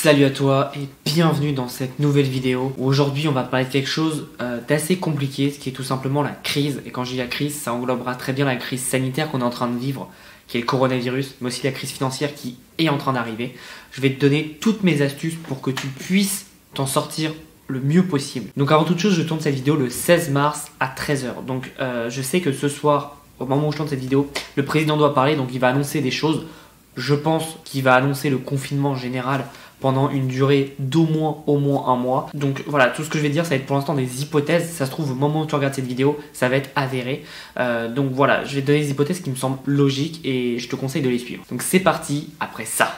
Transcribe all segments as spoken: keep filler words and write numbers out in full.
Salut à toi et bienvenue dans cette nouvelle vidéo où aujourd'hui on va parler de quelque chose euh, d'assez compliqué, ce qui est tout simplement la crise. Et quand je dis la crise, ça englobera très bien la crise sanitaire qu'on est en train de vivre, qui est le coronavirus, mais aussi la crise financière qui est en train d'arriver. Je vais te donner toutes mes astuces pour que tu puisses t'en sortir le mieux possible. Donc avant toute chose, je tourne cette vidéo le seize mars à treize heures. Donc euh, je sais que ce soir, au moment où je tourne cette vidéo, le président doit parler, donc il va annoncer des choses. Je pense qu'il va annoncer le confinement général pendant une durée d'au moins au moins un mois. Donc voilà, tout ce que je vais dire, ça va être pour l'instant des hypothèses. Ça se trouve, au moment où tu regardes cette vidéo, ça va être avéré. Euh, donc voilà, je vais te donner des hypothèses qui me semblent logiques et je te conseille de les suivre. Donc c'est parti, après ça.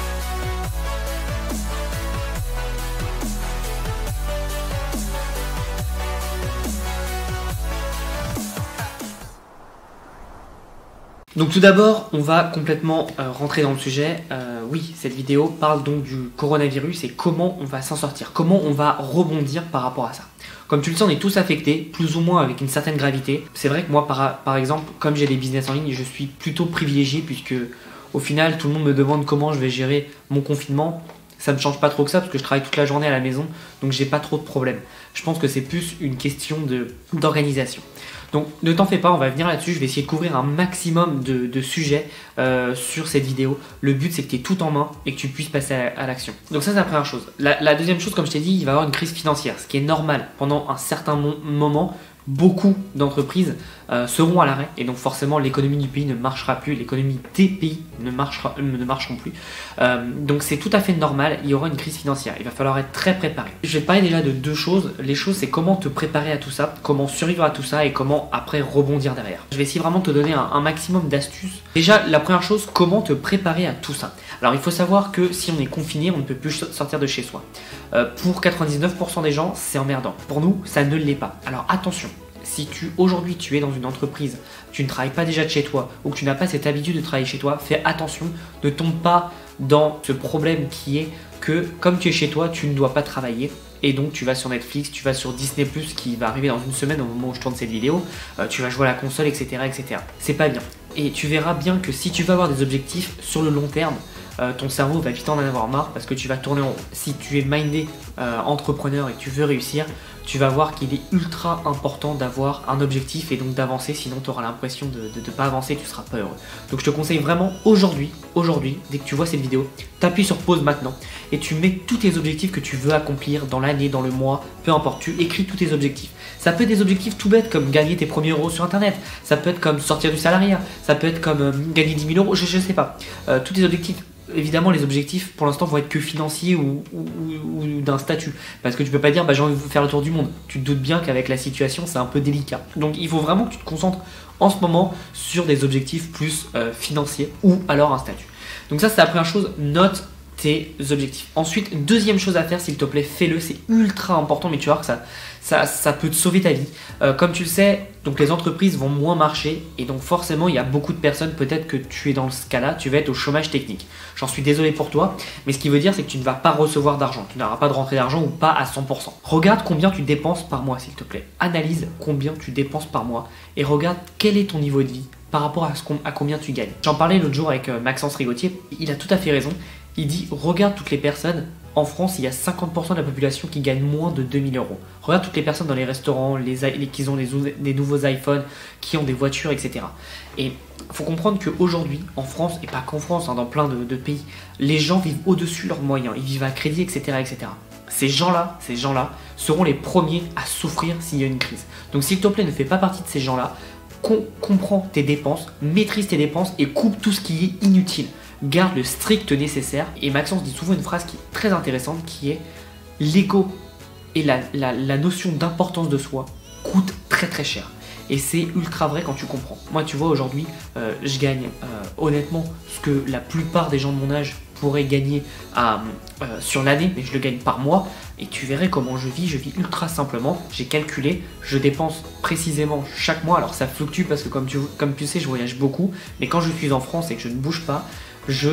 Donc tout d'abord, on va complètement euh, rentrer dans le sujet. Euh, oui, cette vidéo parle donc du coronavirus et comment on va s'en sortir, comment on va rebondir par rapport à ça. Comme tu le sais, on est tous affectés, plus ou moins avec une certaine gravité. C'est vrai que moi, par, par exemple, comme j'ai des business en ligne, je suis plutôt privilégié puisque au final, tout le monde me demande comment je vais gérer mon confinement. Ça ne me change pas trop que ça parce que je travaille toute la journée à la maison, donc j'ai pas trop de problèmes. Je pense que c'est plus une question de, d'organisation. Donc ne t'en fais pas, on va venir là-dessus, je vais essayer de couvrir un maximum de, de sujets euh, sur cette vidéo. Le but c'est que tu aies tout en main et que tu puisses passer à, à l'action. Donc ça c'est la première chose. La, la deuxième chose, comme je t'ai dit, il va y avoir une crise financière, ce qui est normal. Pendant un certain moment, beaucoup d'entreprises euh, seront à l'arrêt et donc forcément l'économie du pays ne marchera plus, l'économie des pays ne, marchera, ne marcheront plus. Euh, donc c'est tout à fait normal, il y aura une crise financière, il va falloir être très préparé. Je vais te parler déjà de deux choses. Les choses, c'est comment te préparer à tout ça, comment survivre à tout ça et comment après rebondir derrière. Je vais essayer vraiment de te donner un, un maximum d'astuces. Déjà, la première chose, comment te préparer à tout ça. Alors il faut savoir que si on est confiné, on ne peut plus sortir de chez soi. Euh, pour quatre-vingt-dix-neuf pour cent des gens, c'est emmerdant. Pour nous, ça ne l'est pas. Alors attention. Si tu aujourd'hui tu es dans une entreprise, tu ne travailles pas déjà de chez toi ou que tu n'as pas cette habitude de travailler chez toi, fais attention, ne tombe pas dans ce problème qui est que comme tu es chez toi, tu ne dois pas travailler et donc tu vas sur Netflix, tu vas sur Disney plus qui va arriver dans une semaine au moment où je tourne cette vidéo, euh, tu vas jouer à la console, et cetera et cetera. C'est pas bien. Et tu verras bien que si tu veux avoir des objectifs sur le long terme, Euh, ton cerveau va vite en avoir marre parce que tu vas tourner en rond. Si tu es mindé euh, entrepreneur et que tu veux réussir, tu vas voir qu'il est ultra important d'avoir un objectif et donc d'avancer, sinon tu auras l'impression de ne pas avancer et tu ne seras pas heureux. Donc je te conseille vraiment aujourd'hui, aujourd'hui, dès que tu vois cette vidéo, t'appuies sur pause maintenant et tu mets tous tes objectifs que tu veux accomplir dans l'année, dans le mois, peu importe, tu écris tous tes objectifs. Ça peut être des objectifs tout bêtes comme gagner tes premiers euros sur internet, ça peut être comme sortir du salariat, ça peut être comme euh, gagner dix mille euros, je ne sais pas. Euh, tous tes objectifs. Évidemment, les objectifs pour l'instant vont être que financiers ou, ou, ou, ou d'un statut. Parce que tu peux pas dire bah, j'ai envie de faire le tour du monde. Tu te doutes bien qu'avec la situation, c'est un peu délicat. Donc il faut vraiment que tu te concentres en ce moment sur des objectifs plus euh, financiers ou alors un statut. Donc ça, c'est la première chose, note tes objectifs. Ensuite, deuxième chose à faire, s'il te plaît, fais-le, c'est ultra important, mais tu vas voir que ça, ça, ça peut te sauver ta vie. Euh, comme tu le sais, donc les entreprises vont moins marcher et donc forcément, il y a beaucoup de personnes, peut-être que tu es dans ce cas-là, tu vas être au chômage technique. J'en suis désolé pour toi, mais ce qui veut dire, c'est que tu ne vas pas recevoir d'argent, tu n'auras pas de rentrée d'argent ou pas à cent pour cent. Regarde combien tu dépenses par mois, s'il te plaît. Analyse combien tu dépenses par mois et regarde quel est ton niveau de vie par rapport à, ce à combien tu gagnes. J'en parlais l'autre jour avec euh, Maxence Rigotier, il a tout à fait raison. Il dit, regarde toutes les personnes, en France, il y a cinquante pour cent de la population qui gagne moins de deux mille euros. Regarde toutes les personnes dans les restaurants, les, les, qui ont des, des nouveaux iPhones, qui ont des voitures, et cetera. Et il faut comprendre qu'aujourd'hui, en France, et pas qu'en France, hein, dans plein de, de pays, les gens vivent au-dessus de leurs moyens, ils vivent à crédit, et cetera et cetera. Ces gens-là, ces gens-là seront les premiers à souffrir s'il y a une crise. Donc s'il te plaît, ne fais pas partie de ces gens-là, Com comprends tes dépenses, maîtrise tes dépenses et coupe tout ce qui est inutile. Garde le strict nécessaire. Et Maxence dit souvent une phrase qui est très intéressante qui est l'ego et la, la, la notion d'importance de soi coûte très très cher. Et c'est ultra vrai quand tu comprends. Moi tu vois aujourd'hui, euh, je gagne euh, honnêtement ce que la plupart des gens de mon âge pourraient gagner à, euh, sur l'année, mais je le gagne par mois. Et tu verrais comment je vis, je vis ultra simplement. J'ai calculé, je dépense précisément chaque mois. Alors ça fluctue parce que comme tu, comme tu sais, je voyage beaucoup. Mais quand je suis en France et que je ne bouge pas, je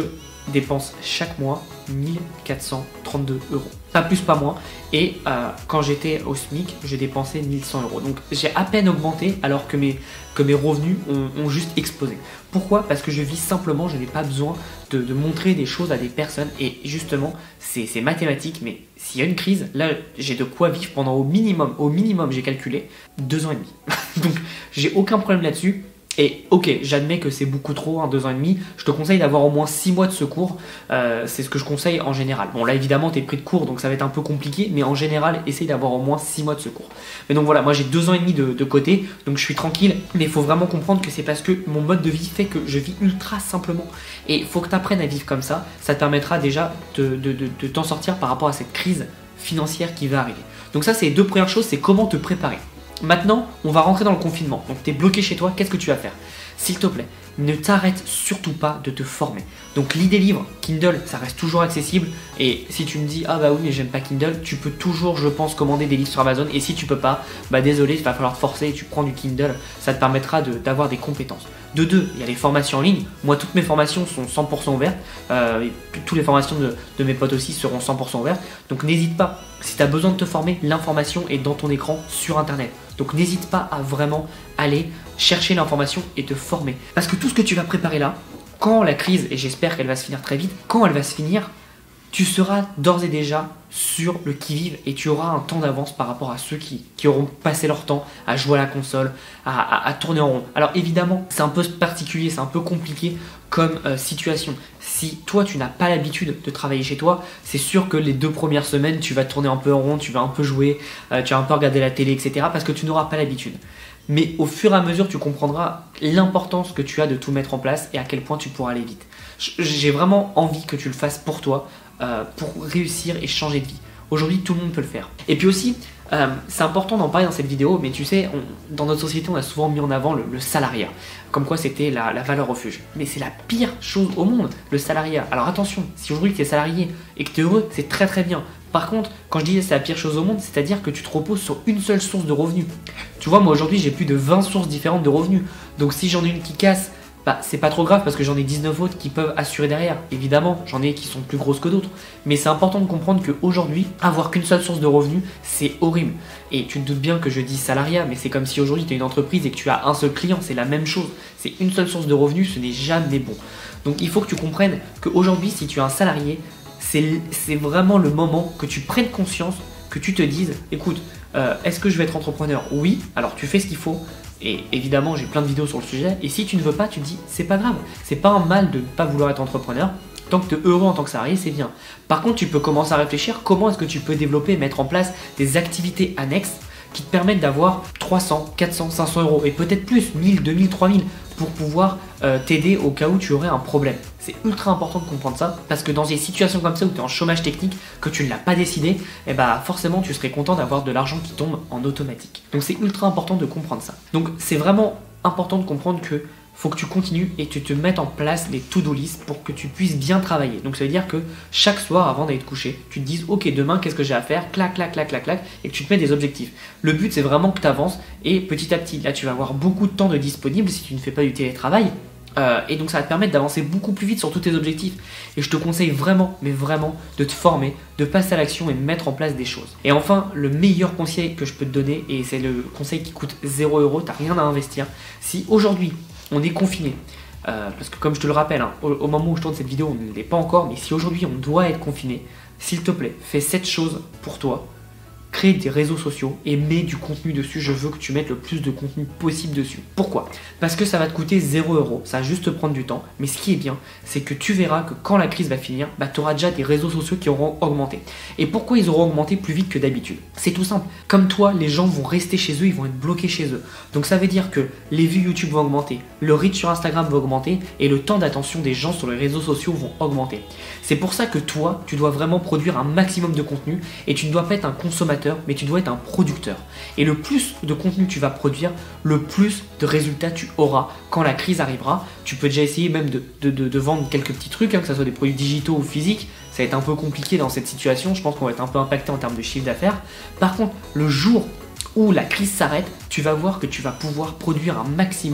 dépense chaque mois mille quatre cent trente-deux euros. Pas plus, pas moins. Et euh, quand j'étais au SMIC, je dépensais mille cent euros. Donc j'ai à peine augmenté alors que mes, que mes revenus ont, ont juste explosé. Pourquoi? Parce que je vis simplement, je n'ai pas besoin de, de montrer des choses à des personnes. Et justement, c'est mathématique, mais s'il y a une crise, là j'ai de quoi vivre pendant au minimum, au minimum j'ai calculé, deux ans et demi. Donc j'ai aucun problème là-dessus. Et ok, j'admets que c'est beaucoup trop, hein, deux ans et demi. Je te conseille d'avoir au moins six mois de secours. Euh, c'est ce que je conseille en général. Bon, là évidemment, tu es pris de court, donc ça va être un peu compliqué. Mais en général, essaye d'avoir au moins six mois de secours. Mais donc voilà, moi j'ai deux ans et demi de, de côté, donc je suis tranquille. Mais il faut vraiment comprendre que c'est parce que mon mode de vie fait que je vis ultra simplement. Et il faut que tu apprennes à vivre comme ça. Ça te permettra déjà de, de, de, de t'en sortir par rapport à cette crise financière qui va arriver. Donc ça, c'est les deux premières choses, c'est comment te préparer. Maintenant, on va rentrer dans le confinement. Donc, tu es bloqué chez toi, qu'est-ce que tu vas faire? S'il te plaît, ne t'arrête surtout pas de te former. Donc, lis des livres, Kindle, ça reste toujours accessible. Et si tu me dis, ah bah oui, mais j'aime pas Kindle, tu peux toujours, je pense, commander des livres sur Amazon. Et si tu peux pas, bah désolé, il va falloir te forcer et tu prends du Kindle. Ça te permettra d'avoir des compétences. De deux, il y a les formations en ligne. Moi, toutes mes formations sont cent pour cent ouvertes. Euh, toutes les formations de, de mes potes aussi seront cent pour cent ouvertes. Donc, n'hésite pas. Si tu as besoin de te former, l'information est dans ton écran sur Internet. Donc, n'hésite pas à vraiment aller chercher l'information et te former. Parce que tout ce que tu vas préparer là, quand la crise, et j'espère qu'elle va se finir très vite, quand elle va se finir, tu seras d'ores et déjà sur le qui-vive et tu auras un temps d'avance par rapport à ceux qui, qui auront passé leur temps à jouer à la console, à, à, à tourner en rond. Alors évidemment, c'est un peu particulier, c'est un peu compliqué comme euh, situation. Si toi, tu n'as pas l'habitude de travailler chez toi, c'est sûr que les deux premières semaines, tu vas tourner un peu en rond, tu vas un peu jouer, euh, tu vas un peu regarder la télé, et cetera parce que tu n'auras pas l'habitude. Mais au fur et à mesure, tu comprendras l'importance que tu as de tout mettre en place et à quel point tu pourras aller vite. J'ai vraiment envie que tu le fasses pour toi, euh, pour réussir et changer de vie. Aujourd'hui, tout le monde peut le faire. Et puis aussi, euh, c'est important d'en parler dans cette vidéo, mais tu sais, on, dans notre société, on a souvent mis en avant le, le salariat, comme quoi c'était la, la valeur refuge. Mais c'est la pire chose au monde, le salariat. Alors attention, si aujourd'hui tu es salarié et que tu es heureux, c'est très très bien. Par contre, quand je dis c'est la pire chose au monde, c'est-à-dire que tu te reposes sur une seule source de revenus. Tu vois, moi aujourd'hui, j'ai plus de vingt sources différentes de revenus. Donc si j'en ai une qui casse, bah, c'est pas trop grave parce que j'en ai dix-neuf autres qui peuvent assurer derrière. Évidemment, j'en ai qui sont plus grosses que d'autres. Mais c'est important de comprendre qu'aujourd'hui, avoir qu'une seule source de revenus, c'est horrible. Et tu te doutes bien que je dis salariat, mais c'est comme si aujourd'hui tu es une entreprise et que tu as un seul client, c'est la même chose. C'est une seule source de revenus, ce n'est jamais bon. Donc il faut que tu comprennes qu'aujourd'hui, si tu es un salarié, c'est vraiment le moment que tu prennes conscience, que tu te dises, écoute, euh, est-ce que je vais être entrepreneur? Oui, alors tu fais ce qu'il faut. Et évidemment, j'ai plein de vidéos sur le sujet. Et si tu ne veux pas, tu te dis, c'est pas grave. C'est pas un mal de ne pas vouloir être entrepreneur. Tant que tu es heureux en tant que salarié, c'est bien. Par contre, tu peux commencer à réfléchir comment est-ce que tu peux développer et mettre en place des activités annexes qui te permettent d'avoir trois cents, quatre cents, cinq cents euros et peut-être plus, mille, deux mille, trois mille pour pouvoir euh, t'aider au cas où tu aurais un problème. C'est ultra important de comprendre ça parce que dans des situations comme ça où tu es en chômage technique, que tu ne l'as pas décidé, et bah forcément tu serais content d'avoir de l'argent qui tombe en automatique. Donc c'est ultra important de comprendre ça. Donc c'est vraiment important de comprendre que faut que tu continues et que tu te mettes en place les to-do list pour que tu puisses bien travailler. Donc ça veut dire que chaque soir avant d'aller te coucher, tu te dises ok demain qu'est-ce que j'ai à faire, clac clac clac clac clac, et que tu te mets des objectifs. Le but c'est vraiment que tu avances et petit à petit, là tu vas avoir beaucoup de temps de disponible si tu ne fais pas du télétravail. Euh, et donc ça va te permettre d'avancer beaucoup plus vite sur tous tes objectifs. Et je te conseille vraiment, mais vraiment, de te former, de passer à l'action et de mettre en place des choses. Et enfin, le meilleur conseil que je peux te donner, et c'est le conseil qui coûte zéro euro, t'as rien à investir. Si aujourd'hui on est confiné, euh, parce que comme je te le rappelle, hein, au, au moment où je tourne cette vidéo, on ne l'est pas encore, mais si aujourd'hui on doit être confiné, s'il te plaît, fais cette chose pour toi. Crée des réseaux sociaux et mets du contenu dessus. Je veux que tu mettes le plus de contenu possible dessus. Pourquoi? Parce que ça va te coûter zéro euro. Ça va juste te prendre du temps. Mais ce qui est bien, c'est que tu verras que quand la crise va finir, bah, tu auras déjà des réseaux sociaux qui auront augmenté. Et pourquoi ils auront augmenté plus vite que d'habitude? C'est tout simple. Comme toi, les gens vont rester chez eux, ils vont être bloqués chez eux. Donc ça veut dire que les vues YouTube vont augmenter, le reach sur Instagram va augmenter et le temps d'attention des gens sur les réseaux sociaux vont augmenter. C'est pour ça que toi, tu dois vraiment produire un maximum de contenu et tu ne dois pas être un consommateur, mais tu dois être un producteur. Et le plus de contenu tu vas produire, le plus de résultats tu auras quand la crise arrivera. Tu peux déjà essayer même de, de, de, de vendre quelques petits trucs, hein, que ce soit des produits digitaux ou physiques. Ça va être un peu compliqué dans cette situation. Je pense qu'on va être un peu impacté en termes de chiffre d'affaires. Par contre, le jour où la crise s'arrête, tu vas voir que tu vas pouvoir produire un maximum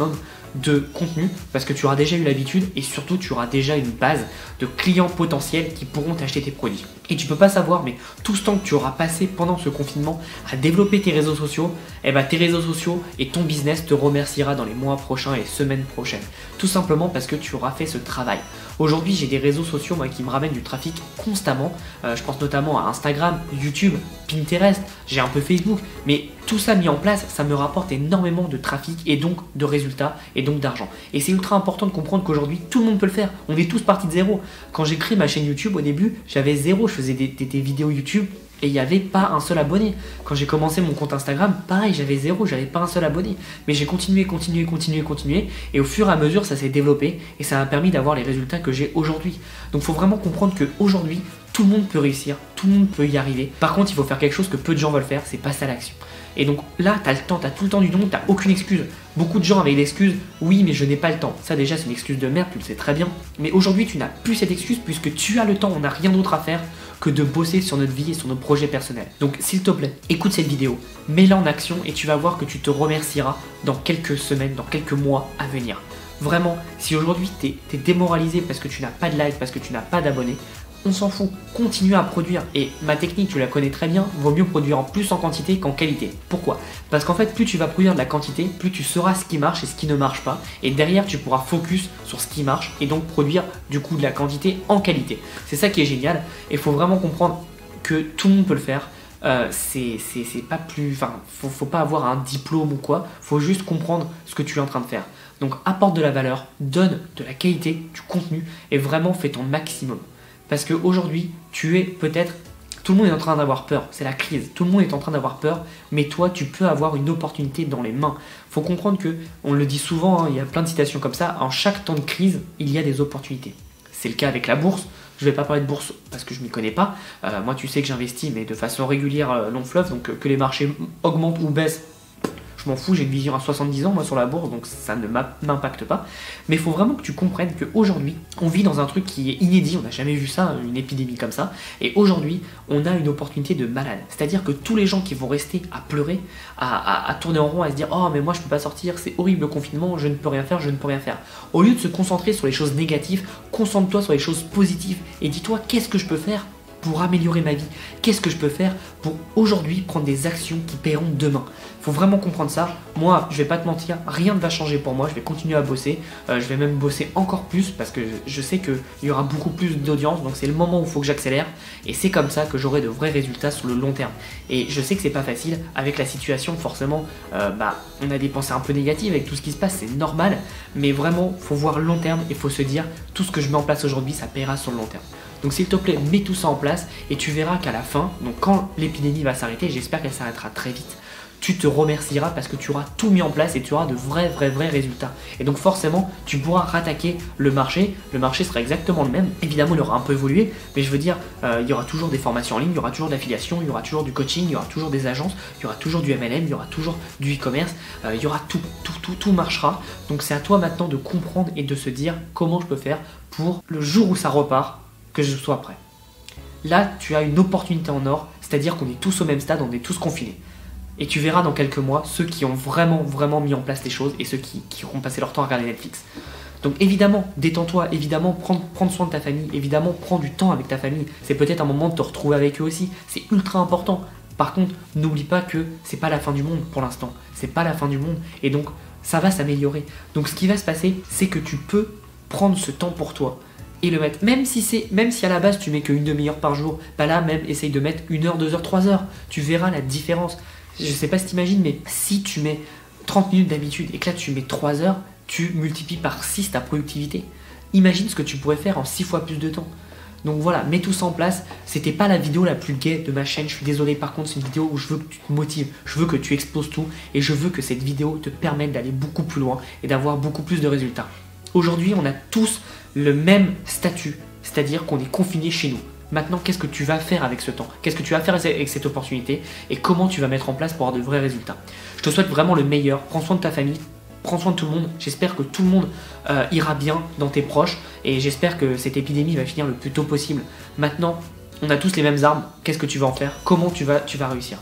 de contenu parce que tu auras déjà eu l'habitude et surtout tu auras déjà une base de clients potentiels qui pourront t'acheter tes produits. Et tu peux pas savoir, mais tout ce temps que tu auras passé pendant ce confinement à développer tes réseaux sociaux, eh ben tes réseaux sociaux et ton business te remerciera dans les mois prochains et semaines prochaines. Tout simplement parce que tu auras fait ce travail. Aujourd'hui, j'ai des réseaux sociaux moi, qui me ramènent du trafic constamment. Euh, je pense notamment à Instagram, YouTube, Pinterest, j'ai un peu Facebook, mais tout ça mis en place, ça me rapporte énormément de trafic et donc de résultats et donc d'argent. Et c'est ultra important de comprendre qu'aujourd'hui, tout le monde peut le faire. On est tous partis de zéro. Quand j'ai créé ma chaîne YouTube, au début, j'avais zéro. Je faisais des, des, des vidéos YouTube et il n'y avait pas un seul abonné. Quand j'ai commencé mon compte Instagram, pareil, j'avais zéro, j'avais pas un seul abonné. Mais j'ai continué, continué, continué, continué. Et au fur et à mesure, ça s'est développé et ça m'a permis d'avoir les résultats que j'ai aujourd'hui. Donc il faut vraiment comprendre qu'aujourd'hui, tout le monde peut réussir, tout le monde peut y arriver. Par contre, il faut faire quelque chose que peu de gens veulent faire, c'est passer à l'action. Et donc là, tu as le temps, tu as tout le temps du monde, tu n'as aucune excuse. Beaucoup de gens avaient l'excuse, oui, mais je n'ai pas le temps. Ça déjà, c'est une excuse de merde, tu le sais très bien. Mais aujourd'hui, tu n'as plus cette excuse puisque tu as le temps, on n'a rien d'autre à faire que de bosser sur notre vie et sur nos projets personnels. Donc s'il te plaît, écoute cette vidéo, mets-la en action et tu vas voir que tu te remercieras dans quelques semaines, dans quelques mois à venir. Vraiment, si aujourd'hui tu es démoralisé parce que tu n'as pas de like, parce que tu n'as pas d'abonnés, on s'en fout, continue à produire. Et ma technique, tu la connais très bien, vaut mieux produire en plus en quantité qu'en qualité. Pourquoi? Parce qu'en fait, plus tu vas produire de la quantité, plus tu sauras ce qui marche et ce qui ne marche pas. Et derrière, tu pourras focus sur ce qui marche et donc produire du coup de la quantité en qualité. C'est ça qui est génial. Et il faut vraiment comprendre que tout le monde peut le faire. Euh, c'est pas plus, enfin, faut, faut pas avoir un diplôme ou quoi. Faut juste comprendre ce que tu es en train de faire. Donc, apporte de la valeur, donne de la qualité, du contenu et vraiment fais ton maximum. Parce qu'aujourd'hui, tu es peut-être... Tout le monde est en train d'avoir peur, c'est la crise. Tout le monde est en train d'avoir peur, mais toi, tu peux avoir une opportunité dans les mains. Il faut comprendre que, on le dit souvent, hein, il y a plein de citations comme ça, en chaque temps de crise, il y a des opportunités. C'est le cas avec la bourse. Je ne vais pas parler de bourse parce que je ne m'y connais pas. Euh, moi, tu sais que j'investis, mais de façon régulière, euh, long fleuve, donc euh, que les marchés augmentent ou baissent, je m'en fous, j'ai une vision à soixante-dix ans moi sur la bourse, donc ça ne m'impacte pas. Mais il faut vraiment que tu comprennes qu'aujourd'hui, on vit dans un truc qui est inédit, on n'a jamais vu ça, une épidémie comme ça. Et aujourd'hui, on a une opportunité de malade. C'est-à-dire que tous les gens qui vont rester à pleurer, à, à, à tourner en rond, à se dire « Oh mais moi je ne peux pas sortir, c'est horrible le confinement, je ne peux rien faire, je ne peux rien faire ». Au lieu de se concentrer sur les choses négatives, concentre-toi sur les choses positives et dis-toi « Qu'est-ce que je peux faire ?» pour améliorer ma vie? Qu'est-ce que je peux faire pour aujourd'hui prendre des actions qui paieront demain? Il faut vraiment comprendre ça. Moi, je vais pas te mentir, rien ne va changer pour moi. Je vais continuer à bosser. Euh, je vais même bosser encore plus parce que je sais qu'il y aura beaucoup plus d'audience. Donc c'est le moment où il faut que j'accélère. Et c'est comme ça que j'aurai de vrais résultats sur le long terme. Et je sais que c'est pas facile avec la situation. Forcément, euh, bah, on a des pensées un peu négatives avec tout ce qui se passe. C'est normal. Mais vraiment, il faut voir le long terme et il faut se dire tout ce que je mets en place aujourd'hui, ça paiera sur le long terme. Donc s'il te plaît, mets tout ça en place et tu verras qu'à la fin, donc quand l'épidémie va s'arrêter, j'espère qu'elle s'arrêtera très vite, tu te remercieras parce que tu auras tout mis en place et tu auras de vrais, vrais, vrais résultats. Et donc forcément, tu pourras rattaquer le marché. Le marché sera exactement le même. Évidemment, il aura un peu évolué, mais je veux dire, euh, il y aura toujours des formations en ligne, il y aura toujours de l'affiliation, il y aura toujours du coaching, il y aura toujours des agences, il y aura toujours du M L M, il y aura toujours du e-commerce, euh, il y aura tout, tout, tout, tout marchera. Donc c'est à toi maintenant de comprendre et de se dire comment je peux faire pour le jour où ça repart, que je sois prêt. Là, tu as une opportunité en or, c'est-à-dire qu'on est tous au même stade, on est tous confinés. Et tu verras dans quelques mois ceux qui ont vraiment, vraiment mis en place les choses et ceux qui, qui auront passé leur temps à regarder Netflix. Donc évidemment, détends-toi, évidemment, prends, prends soin de ta famille, évidemment, prends du temps avec ta famille. C'est peut-être un moment de te retrouver avec eux aussi, c'est ultra important. Par contre, n'oublie pas que c'est pas la fin du monde pour l'instant, c'est pas la fin du monde et donc ça va s'améliorer. Donc ce qui va se passer, c'est que tu peux prendre ce temps pour toi. Et le mettre, même si c'est, même si à la base tu mets qu'une demi-heure par jour, bah là même essaye de mettre une heure, deux heures, trois heures, tu verras la différence. Je sais pas si t'imagines, mais si tu mets trente minutes d'habitude et que là tu mets trois heures, tu multiplies par six ta productivité. Imagine ce que tu pourrais faire en six fois plus de temps. Donc voilà, mets tout ça en place. C'était pas la vidéo la plus gaie de ma chaîne, je suis désolé. Par contre, c'est une vidéo où je veux que tu te motives, je veux que tu exploses tout et je veux que cette vidéo te permette d'aller beaucoup plus loin et d'avoir beaucoup plus de résultats. Aujourd'hui, on a tous le même statut, c'est-à-dire qu'on est confiné chez nous. Maintenant, qu'est-ce que tu vas faire avec ce temps? Qu'est-ce que tu vas faire avec cette opportunité? Et comment tu vas mettre en place pour avoir de vrais résultats? Je te souhaite vraiment le meilleur. Prends soin de ta famille, prends soin de tout le monde. J'espère que tout le monde euh, ira bien dans tes proches et j'espère que cette épidémie va finir le plus tôt possible. Maintenant, on a tous les mêmes armes. Qu'est-ce que tu vas en faire? Comment tu vas, tu vas réussir?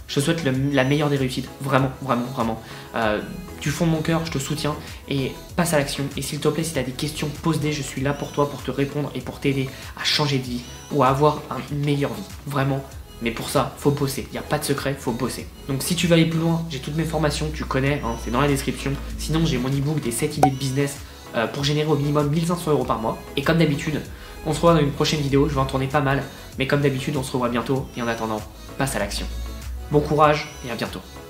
Je te souhaite le, la meilleure des réussites, vraiment, vraiment, vraiment. Euh, du fond de mon cœur, je te soutiens et passe à l'action. Et s'il te plaît, si tu as des questions, pose-les, je suis là pour toi, pour te répondre et pour t'aider à changer de vie ou à avoir une meilleure vie, vraiment. Mais pour ça, faut bosser, il n'y a pas de secret, faut bosser. Donc si tu veux aller plus loin, j'ai toutes mes formations, tu connais, hein, c'est dans la description. Sinon, j'ai mon ebook des sept idées de business euh, pour générer au minimum mille cinq cents euros par mois. Et comme d'habitude, on se revoit dans une prochaine vidéo, je vais en tourner pas mal. Mais comme d'habitude, on se revoit bientôt et en attendant, passe à l'action. Bon courage et à bientôt.